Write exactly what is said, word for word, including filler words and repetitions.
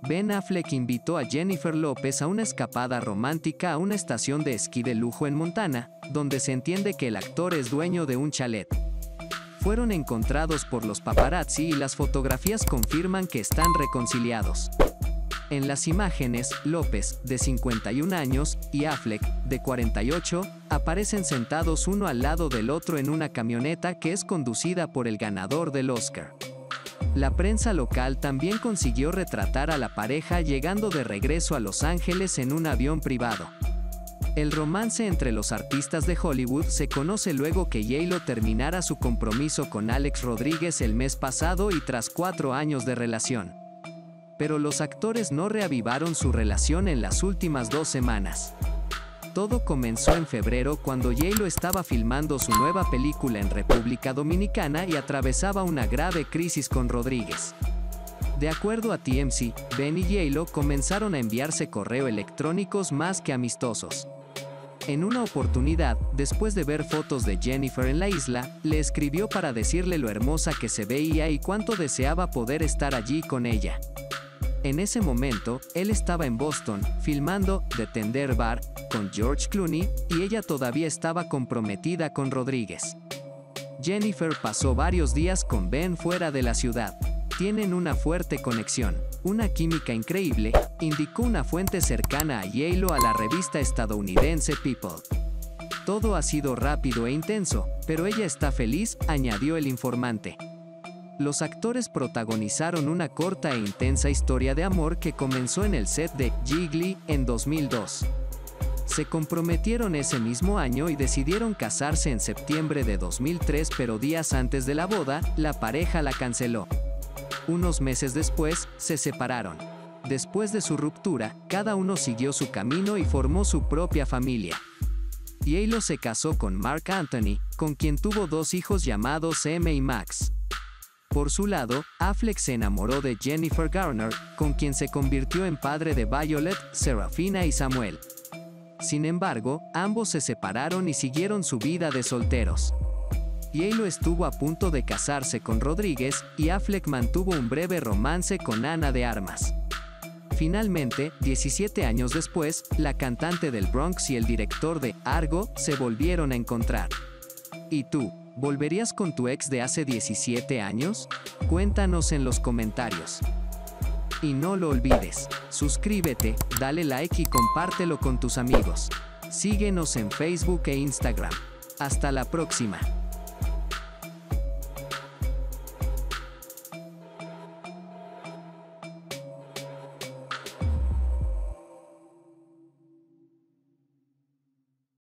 Ben Affleck invitó a Jennifer López a una escapada romántica a una estación de esquí de lujo en Montana, donde se entiende que el actor es dueño de un chalet. Fueron encontrados por los paparazzi y las fotografías confirman que están reconciliados. En las imágenes, López, de cincuenta y un años, y Affleck, de cuarenta y ocho, aparecen sentados uno al lado del otro en una camioneta que es conducida por el ganador del Oscar. La prensa local también consiguió retratar a la pareja llegando de regreso a Los Ángeles en un avión privado. El romance entre los artistas de Hollywood se conoce luego que J-Lo terminara su compromiso con Alex Rodríguez el mes pasado y tras cuatro años de relación. Pero los actores no reavivaron su relación en las últimas dos semanas. Todo comenzó en febrero cuando J-Lo estaba filmando su nueva película en República Dominicana y atravesaba una grave crisis con Rodríguez. De acuerdo a T M Z, Ben y J-Lo comenzaron a enviarse correo electrónicos más que amistosos. En una oportunidad, después de ver fotos de Jennifer en la isla, le escribió para decirle lo hermosa que se veía y cuánto deseaba poder estar allí con ella. En ese momento, él estaba en Boston, filmando The Tender Bar, con George Clooney, y ella todavía estaba comprometida con Rodríguez. Jennifer pasó varios días con Ben fuera de la ciudad. Tienen una fuerte conexión, una química increíble, indicó una fuente cercana a J-Lo a la revista estadounidense People. Todo ha sido rápido e intenso, pero ella está feliz, añadió el informante. Los actores protagonizaron una corta e intensa historia de amor que comenzó en el set de Gigli en dos mil dos. Se comprometieron ese mismo año y decidieron casarse en septiembre de dos mil tres, pero días antes de la boda, la pareja la canceló. Unos meses después, se separaron. Después de su ruptura, cada uno siguió su camino y formó su propia familia. J-Lo se casó con Marc Anthony, con quien tuvo dos hijos llamados Emma y Max. Por su lado, Affleck se enamoró de Jennifer Garner, con quien se convirtió en padre de Violet, Serafina y Samuel. Sin embargo, ambos se separaron y siguieron su vida de solteros. J-Lo estuvo a punto de casarse con Rodríguez, y Affleck mantuvo un breve romance con Ana de Armas. Finalmente, diecisiete años después, la cantante del Bronx y el director de Argo se volvieron a encontrar. ¿Y tú? ¿Volverías con tu ex de hace diecisiete años? Cuéntanos en los comentarios. Y no lo olvides, suscríbete, dale like y compártelo con tus amigos. Síguenos en Facebook e Instagram. Hasta la próxima.